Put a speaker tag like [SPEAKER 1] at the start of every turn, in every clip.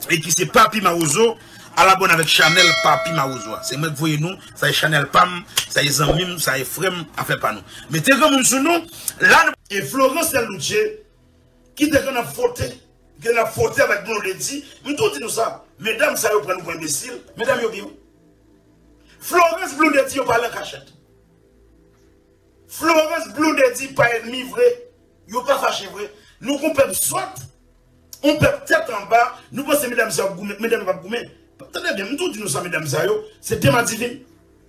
[SPEAKER 1] et qui c'est Papi Maouzo, à la bonne avec Chanel Papi Maouzo. C'est moi qui voyez nous, ça est Chanel Pam, ça est Zamim, ça est Frem, à faire pas nous. Mais t'es comme sur nous, là, et Florence Loutier, qui te qu'on a fauté avec nous le dit, nous tout dit nous ça. Mesdames, ça vous prendre pour imbécile, mesdames, yo bien. Florence Blondetti, yo parle en cachette. Florence Blondetti, pas ennemi vrai, yo pas fâché vrai. Nous comprenons soit, on perd tête en bas, nous pensons mesdames, ça vous mesdames, pas goumé. Attendez bien, nous tout dit nous ça, mesdames, ça yo, c'est démat divine.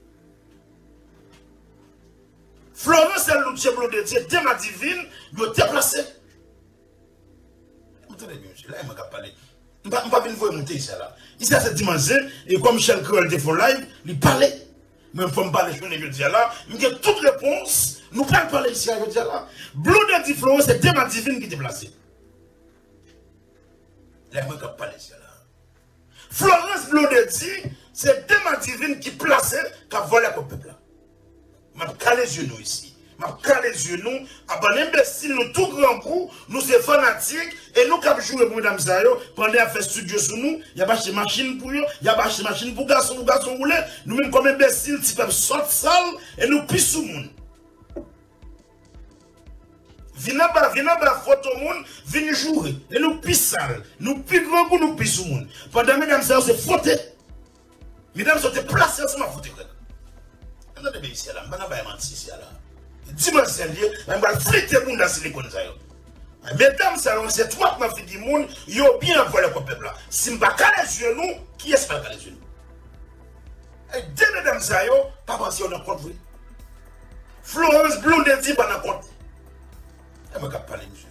[SPEAKER 1] Florence Loutier Blondetti, démat divine, yo déplacé. Attendez bien, là, il m'a parlé. Je ne vais pas venir monter ici là. Ici à cette dimension, et comme Michel Crowell fait live, il parlait. Mais il faut me parler, je ne veux dire là. Mais toute réponse, nous pouvons parler ici, je veux dire là. Blondetti Florence, c'est Déma Divine qui est déplacé. Là, je ne vais pas parler ici là. Florence Blondetti, c'est Déma Divine qui place, qui a volé au peuple là. Je vais caler les yeux nous ici. Je vais les yeux nous, à imbécile, nous tout grand coup, nous sommes fanatiques, et nous qui jouer pour mesdames Zayo, pendant à faire studio sur nous, il y a pas de machine pour eux, il y a pas de machine pour garçons roulés, nous même comme imbéciles, si peuvent sortir sale, et nous pissons le monde. Venez pas photo monde, venez jouer, et nous pissons sale, nous plus grand coup, nous pissons le monde. Pendant mesdames Zayo, c'est fauté. Mesdames sont placées ensemble à fauter. Regardez bien ici là, je ne vais pas mentir ici là. Dimanche dernier, je vais friter le monde dans Silicon Zayo. Mesdames, c'est toi qui m'as fait du monde, ils ont bien volé le peuple là. Si je ne vais pas caler les yeux, qui est-ce qui va caler les yeux? Et deux mesdames, pas penser on a compte. Florence Blondetti, pas de compte. Elle m'a parlé, monsieur.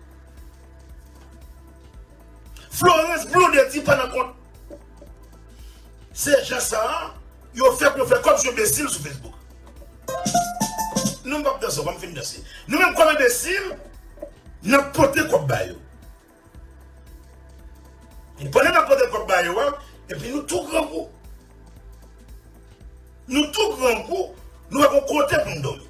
[SPEAKER 1] Florence Blondetti, pas de compte. C'est juste ça, ils ont fait comme je imbécile sur Facebook. Nous ne pouvons pas danser, on va finir danser. Nous même comme imbéciles, nous avons porté comme bayo. Nous prenons porté comme bayo, et puis nous tout grand coup. Nous tout grand coup, nous avons côté pour nous dormir.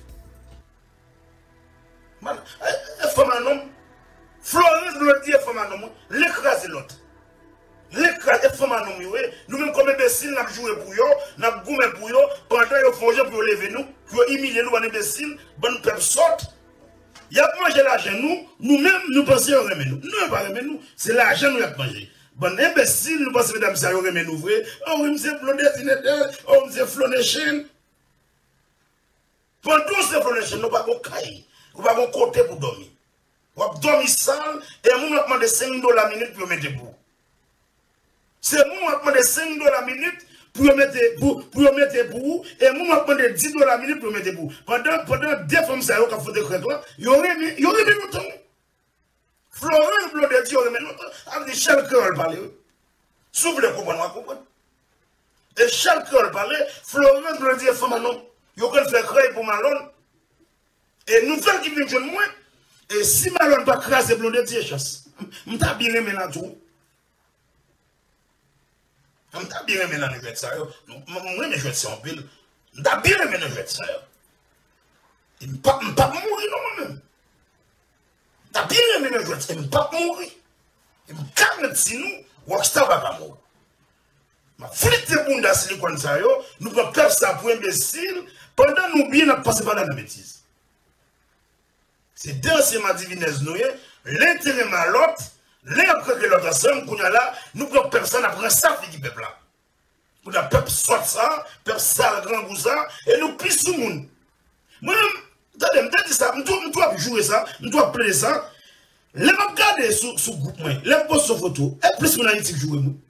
[SPEAKER 1] Femme un homme, Florence nous dit femme un homme, l'écraser l'autre. L'écraser femme un homme, nous même comme imbéciles, nous avons joué pour eux, nous avons goumé pour eux, pendant qu'ils ont forgé pour lever nous, pour humilier nous, en imbéciles, bonne peuple sorte. Il y a mangé l'argent, nous-mêmes, nous pensons qu'on remet nous. Nous, pas remet nous, c'est l'argent nous a mangé. Bon, imbécile, nous pensons, mesdames, ça, on remet nous vrai. Oh, oui, monsieur Blondetti, oh, monsieur Flonechin. Pendant tout ce Flonechin, nous pas qu'on caille, nous pas qu'on côté pour dormir. On dormir sale, et nous avons demandé $5 la minute pour mettre debout. C'est nous qui avons demandé $5 minute pour mettre debout, et nous avons demandé $10 minute pour mettre debout. Pendant deux femmes qui ont fait des crêtes, ils ont remis nous temps. Florence Blondetti, ils ont remis nous temps. Avec des Charles Crowell parler. Si vous voulez comprendre, on va comprendre. Et Charles Crowell parler, Florence Blondetti est femme à non. Ils ont fait créer pour Malone. Et nous faisons qui viennent de moi. Et si Malone va craser Blondetti, il chasse. Je suis bien aimé dans tout. Je suis bien aimé dans le jeu de ça. Moi, je suis en pile. Je suis bien aimé dans le jeu de ça. Je ne peux pas mourir moi-même. Je suis bien aimé dans le jeu de ça. Je ne peux pas mourir. Je me calme si nous, Rockstar va pas mourir. Je flitte les boules dans Silicon Zayo. Nous ne pouvons pas faire ça pour imbécile. Pendant nous bien, nous passons par la bêtise. C'est dans ces divinesse nous, l'intérêt à l'autre, l'intérêt que l'autre ensemble, qu'on a là, nous prenons personne après ça, qui peuple là. Pour la peuple soit ça, peuple ça, grand bousa, et nous pissons le monde. Moi, attendez, je dis ça, je dois jouer ça, je dois plaider ça. Les gens regardent sur le groupe, les posts sur photo, et plus qu'on a ici jouer nous.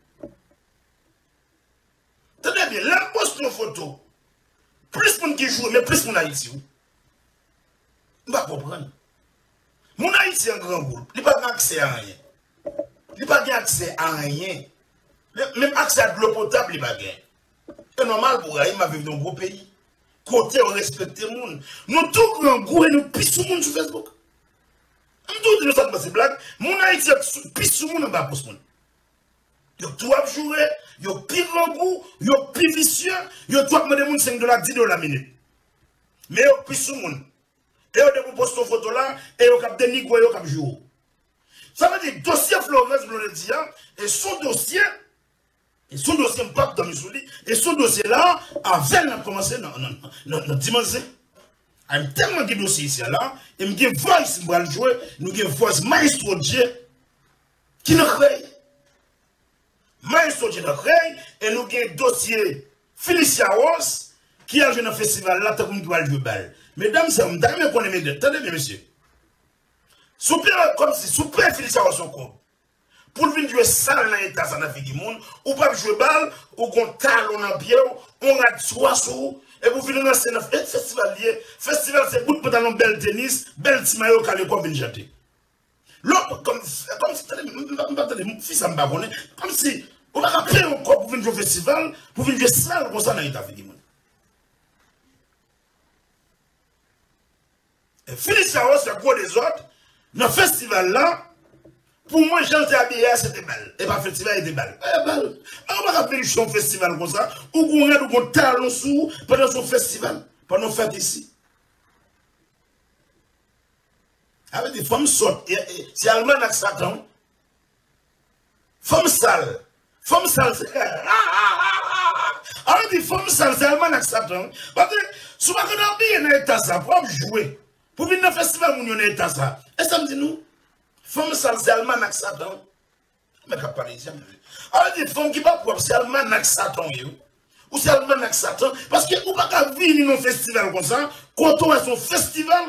[SPEAKER 1] Attendez bien, les posts sur photo, plus qu'on qui joue, mais plus qu'on a ici. Je ne vais pas comprendre. Mon Haïti est un grand groupe. Il n'a pas accès à rien. Il n'a pas accès à rien. Même accès à de l'eau potable, il n'a pas. C'est normal pour Haïti vivre dans un gros pays. Côté, on respecte le monde. Nous, tout grand groupe, et nous pissons le monde sur Facebook. Nous, nous sommes pas blagues. Mon Haïti pisse le monde en bas pour ce monde. Il y a tout à jouer. Il y a plus grand goût. Il y a plus vicieux. Il y a tout à demander $5, $10 minute. Mais il y a pisse le monde. Et vous postez une photo là, et vous avez des nigres, vous avez joué. Ça veut dire dossier Florence Blonedia et son dossier Mpape dans Missouli, et son dossier là, avant de commencer dans dimanche. Il y a tellement de dossiers ici là, et il y a une voix qui va jouer, nous avons une voix maestro Dieu qui nous crée. Maestro Dieu nous crée, et nous avons un dossier Felicia Ross qui a joué dans le festival là, qui va jouer balle. Mesdames, c'est un dame qu'on aime de. Attendez bien, monsieur. Comme si, super Felicia Ross en compte. Pour venir jouer ça dans l'état, ça n'a fait du monde, ou pas jouer balle, ou qu'on talon en pied, on a trois sous, et vous venez dans un festival lié. Festival, c'est bout de pantalon, bel tennis, bel timayo, quand les quoi viennent jeter. L'autre, comme si, mon fils a m'abonné, comme si, on va rappeler encore pour venir jouer au festival, pour venir jouer ça comme ça dans l'état, fait du monde. Et Felicia Ross, c'est quoi des autres, dans le festival là, pour moi, Jean habillé, c'était balle. Et pas festival, c'était balle. Balle. On va rappeler un festival comme ça, où on a un talon sous pendant son festival, pendant fête ici. Avec des femmes sortent, c'est allemand avec Satan. Femmes sales. Femmes sales, c'est. Avec des femmes sales, c'est allemand avec Satan. Parce que, si on a habillé dans l'état ça, pour jouer, pour venir dans le festival, on a l'état ça. Et ça me dit nous? Femmes sales, c'est allemand avec Satan. Mais qu'à parler ici, alors des femmes qui ne parlent pas, c'est allemand avec Satan. Ou c'est allemand avec Satan. Parce que vous ne pouvez pas venir dans un festival comme ça, quand on a son festival,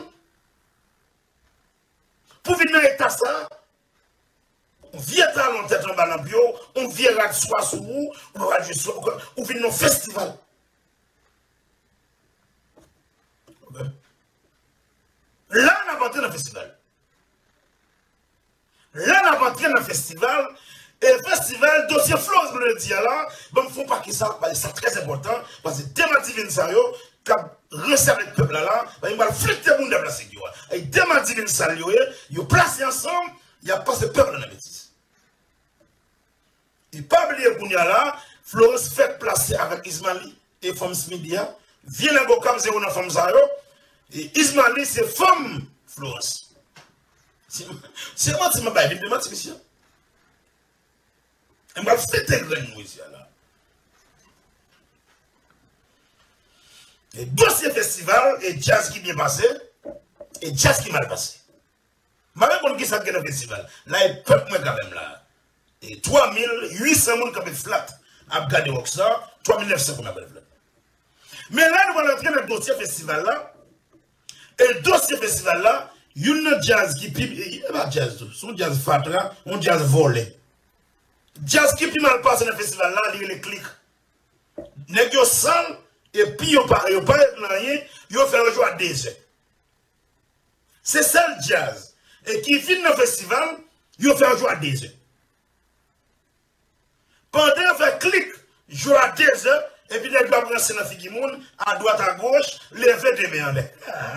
[SPEAKER 1] pour venir dans l'état ça, on vient à l'on tête en bas dans bio, on vient à soi sous vous, on vient dans un festival. Là, on a rentré dans le festival. Là, on a rentré dans le festival. Et le festival, dossier Florence Blonedia là, bon, il ne faut pas que ça, c'est très important, parce que Demati Vinsario, qui a resserré le peuple là, il va fléter le monde de la sécurité. Et Demati Vinsario, ils ont placé ensemble, il n'y a pas ce peuple dans la bêtise. Et pas oublier qu'on y a là, Florence fait placer avec Ismaili et Femme Smidia, vient à Bokam Zéro dans Femme Zaro, et Ismaili c'est Femme Florence. C'est moi qui m'a pas dit, monsieur. Et m'a fait nous ici là. Et dossier festival, et jazz qui bien passé, et jazz qui mal passé. Je ne sais pas qui ça dans le festival. Là, il peut quand même là. Et 3800 personnes qui ont flat à regarder ça, 3900 qui ont flat. Mais là, nous allons entrer dans le dossier festival là. Et le dossier festival là, il y a un jazz qui pipe, il n'y a pas jazz, son jazz fatra, un jazz volé. Jazz qui pipe mal passe dans le festival là, il y a les clics. Nèg yo sale, et puis yo pas rien, yo fait le jour à 2 heures. C'est ça le jazz. Et qui finit dans le festival, yo fait le jour à 2 heures. Pendant qu'on fait clic, jour à 2 heures, et puis les gars prennent dans la figure monde, à droite, à gauche, lever des mains en l'air.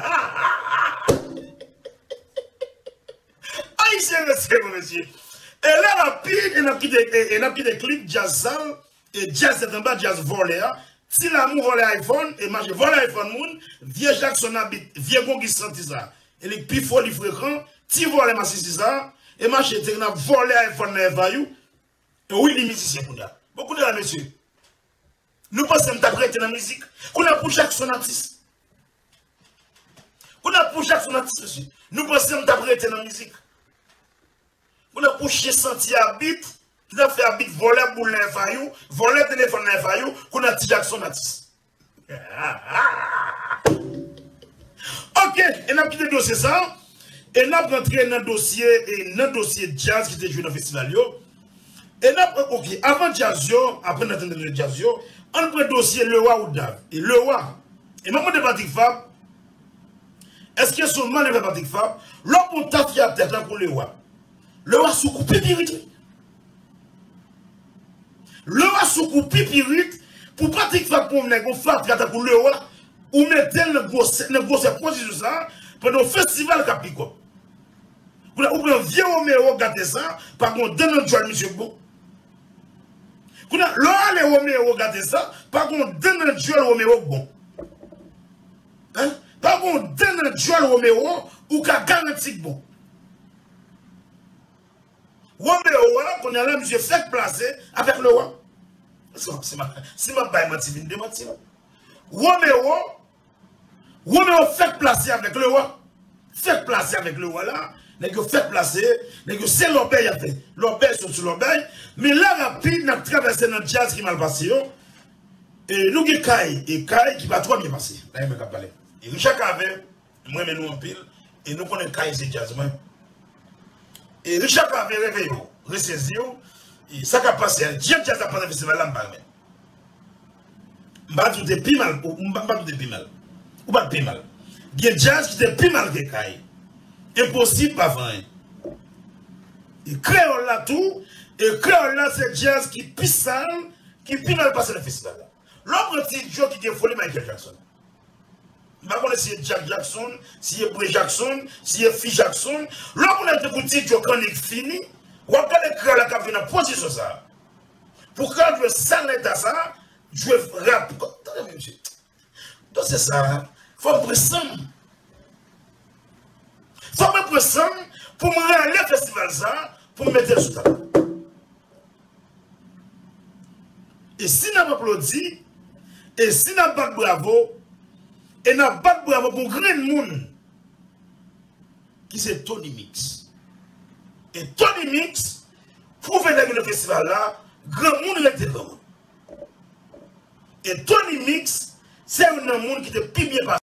[SPEAKER 1] Aïe, c'est monsieur. Et là, on a pris des clics jazz sale, et jazz c'est en bas, jazz volé. Si l'amour vole iPhone, et marche vole iPhone, moun, vieux Jackson habite, vieux bon qui senti ça. Et les plus fort, les fréquents, si vole ma ça, et marche, tu as volé iPhone dans Vayou, et oui, les musiciens, beaucoup de la monsieur. Nous pensons que nous avons dans la musique, qu'on a pour Jackson artiste. Qu'on a pour Jackson artiste, monsieur. Nous pensons que nous avons dans la musique. On a poussé senti habite, qui a fait habite voler boule dans Vayou, voler téléphone dans Vayou, qu'on a dit Jackson artiste. Ok, et on a quitté le dossier ça, et on a rentré dans le dossier jazz qui était joué dans le festival. Et ok, avant jazz, après notre le jazz, on prend le dossier Le Roi ou Dave. Et Le Roi, et maman de Patrick Fab, est-ce que son man de Patrick Fab, l'homme on t'a fait à tête pour Le Roi. Le Roi sous coupé pirite. Le Roi sous coupé pirite, pour Patrick Fab pour venir pour Le Roi, ou mettre le gros position ça, pendant le festival Capricorne. Vous avez un vieux Roméo gâté ça, par contre, dans notre joie, monsieur Bon. Vous avez le Roméo gâté ça, par contre, dans notre joie, Roméo bon. Hein? Par contre, dans notre joie, Roméo, ou qu'à garantir bon. Roméo, qu'on a là, monsieur fait placer avec le roi. Si ma baille menti, vient de mentir. Roméo fait placer avec le roi. Fait placer avec le roi là. N'est-ce que fait placer, n'est-ce que c'est l'obéi a fait. L'obéi sont sur l'obéi. Mais là, rapide, nous avons traversé notre jazz qui mal passé. Et nous avons Kai, et Kai qui va trop bien passer. Là, il m'a parlé. Et Richard Cave, moi, nous en pile, et nous connaissons Kai, c'est jazz. Et Richard Cave, réveillez-vous, ressaisez-vous, et ça a passé, jazz a passé, festival là, je vais tout de plus mal, ou pas tout de plus mal. Ou pas de plus mal. Il y a jazz qui est plus mal que Kai. Impossible, pas vrai. Et créole là tout, et créole là, c'est jazz qui pisse sale, qui plus mal passer le festival là. L'autre petit Joe qui est folie Michael Jackson. Je ne sais pas si c'est Jack Jackson, si c'est Bray Jackson, si c'est Phil Jackson. L'autre petit Joe quand il est fini, on va regarder créole là qui vient dans position ça. Pour quand je veux s'arrêter à ça, je veux rap. Attendez, monsieur. Donc c'est ça. Il faut me presser. Il faut me presser pour me rendre le festival ça, pour me mettre sur table. Et si nous applaudissons, et si nous pas bravo, et nous pas bravo pour un grand monde, qui c'est Tony Mix. Et Tony Mix, pour venir dans le festival là, grand monde était grand. Et Tony Mix, c'est un monde qui était plus bien passé.